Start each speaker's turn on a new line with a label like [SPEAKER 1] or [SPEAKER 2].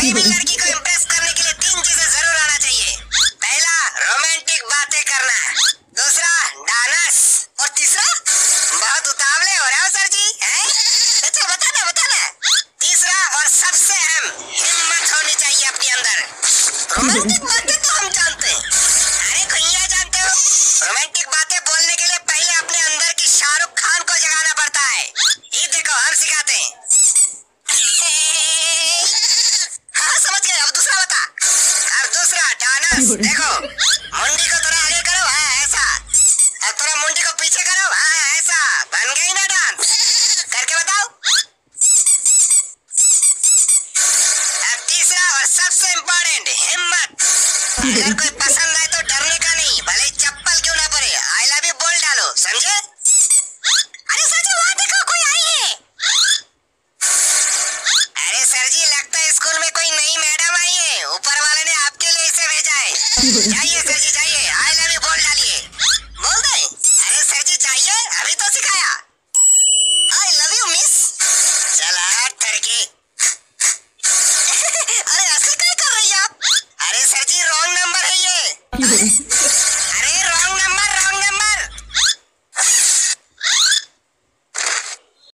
[SPEAKER 1] कोई भी लड़की को इम्प्रेस करने के लिए 3 चीजें जरूर आना चाहिए। पहला, रोमांटिक बातें करना। दूसरा, डांस। और तीसरा, बहुत उतावले हो रहे हो सर जी, हैं? अच्छा बताना। तीसरा और सबसे अहम, हिम्मत होनी चाहिए अपने अंदर। रोमांटिक बातें तो हम जानते हैं। अरे भैया जानते हो, रोमांटिक बातें बोलने के लिए पहले अपने अंदर की शाहरुख खान को जगाना पड़ता है। ये देखो हम सिखाते हैं। हाँ समझ गए, अब दूसरा बता। अब दूसरा डांस।